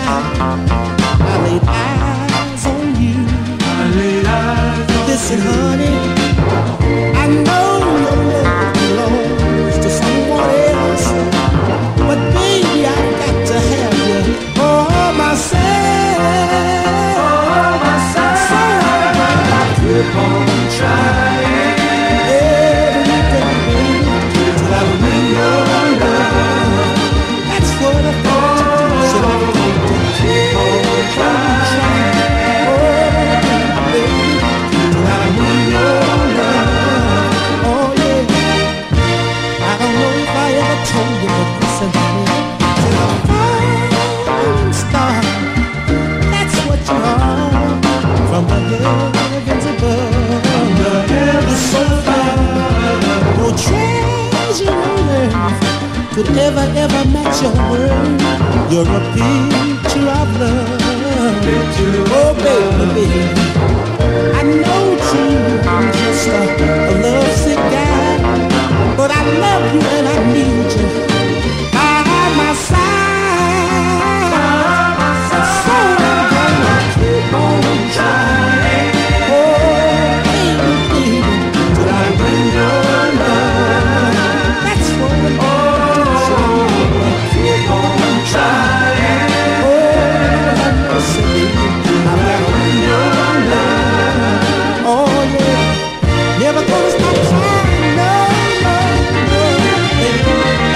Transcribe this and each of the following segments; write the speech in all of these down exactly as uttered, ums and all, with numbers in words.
I laid eyes on you. I laid eyes on Listen, you. honey, I know your love belongs to someone else, but baby, I got to have you for myself. For myself. So I keep on trying every day till I win your love. That's what I thought to do. So I keep on trying, oh baby, till I win your love. Oh yeah. I don't know if I ever told you, but listen to me. Till a falling star, that's what you are. From the heavens above, from the heavens so far, no treasure on earth could ever, ever match your word. You're a picture of love. Oh baby, baby, I know you're just a, a lovesick guy, but I love you and I need you by my side. So I'm gonna keep on trying, oh baby, baby, till I win your love. That's what I'm gonna do. So I'm gonna keep on trying, oh listen, baby, I'm gonna win your love. Oh yeah, never gonna stop trying, no, no, no, baby.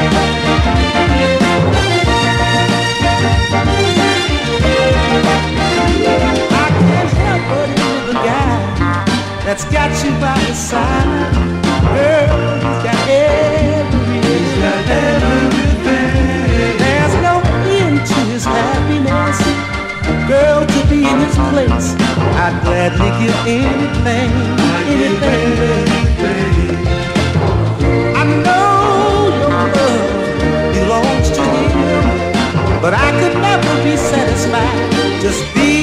I can't help but love the guy that's got you by his side. Girl, he's got everything. He's got everything. There's no end to his happiness. Girl, to be in his place, I'd gladly give anything, anything. I know your love belongs to him, but I could never be satisfied just being